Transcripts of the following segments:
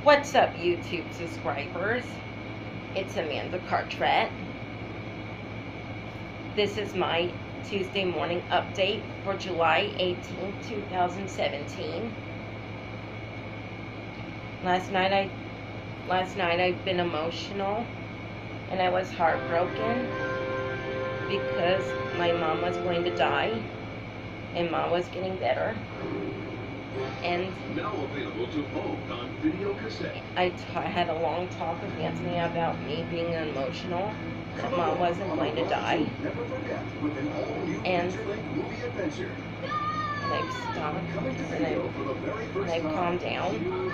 What's up, YouTube subscribers? It's Amanda Cartret. This is my Tuesday morning update for July 18, 2017. Last night I've been emotional and I was heartbroken because my mom was going to die and Mom was getting better. And now available to own on video cassette. I had a long talk with Anthony about me being emotional, that Mom wasn't going to die. And I've stopped and I've calmed down.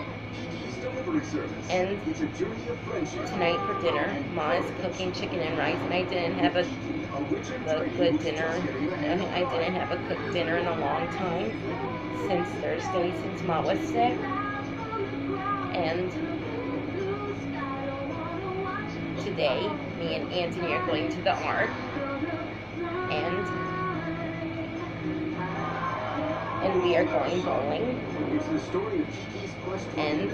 And tonight for dinner, Ma is cooking chicken and rice, and I didn't have a good dinner. I didn't have a cooked dinner in a long time, since Thursday, since Ma was sick. And today, me and Anthony are going to the Ark, and we are going bowling, and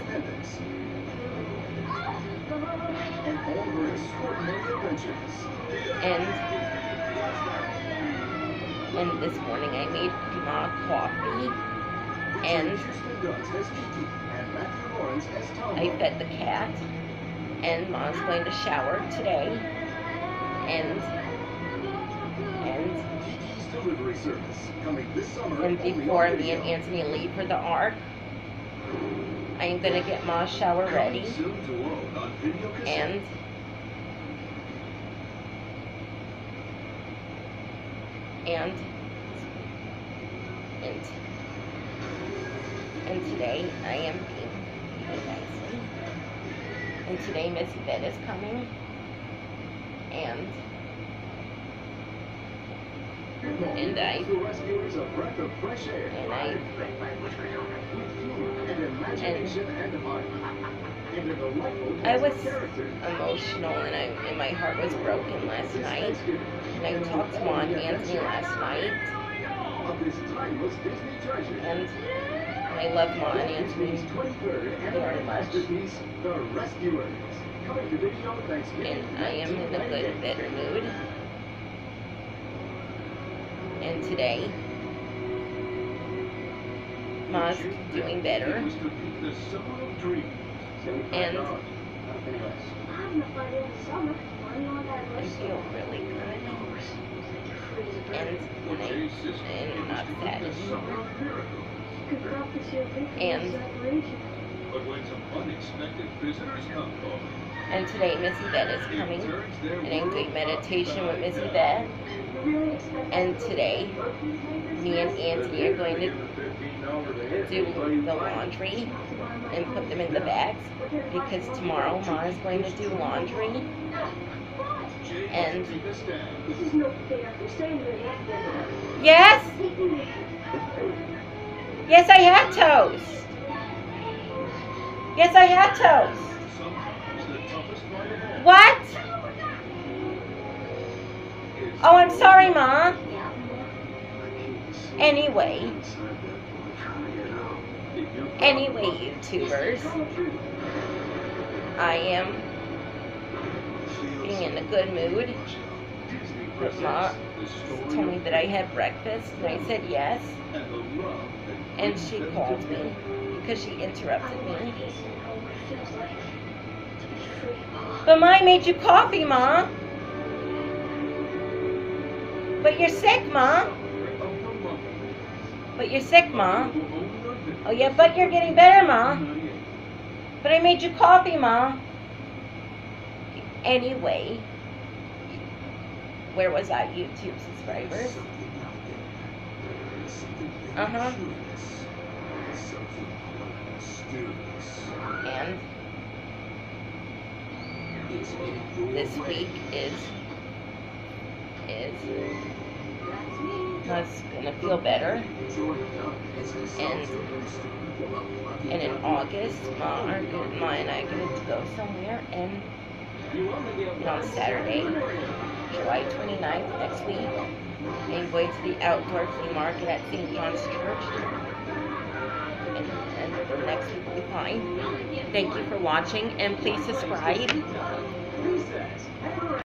this morning I made Ma coffee, and I fed the cat, and Ma's going to shower today, and before me and Anthony leave for the Ark, I'm going to get Ma's shower ready, and today I am being nicely. And today Miss Yvette is coming, and I was emotional, and my heart was broken last night. And I talked to Ma and Anthony last night, and I love Ma and Anthony very much. And I am in a good, better mood. And today, Ma's doing better. And I feel really good. And I'm not sad anymore. And today Miss Yvette is coming, and I'm doing meditation with Miss Yvette. And today, me and Anthony are going to do the laundry and put them in the bags, because tomorrow Ma is going to do laundry. And yes? Yes, I had toast. Yes, I had toast. What? Oh, I'm sorry, Ma. Anyway, YouTubers, I am being in a good mood. But Ma told me that I had breakfast, and I said yes. And she called me because she interrupted me. But Ma, I made you coffee, Ma. But you're sick, Ma. But you're sick, Ma. Oh, yeah, but you're getting better, Ma. But I made you coffee, Ma. Anyway, where was I, YouTube subscribers? And this week is Ma's gonna feel better, and in August, Ma and I are gonna go somewhere, and on Saturday, July 29th, next week, I'm going to the outdoor flea market at St. John's Church, and for next week fine. Thank you for watching, and please subscribe.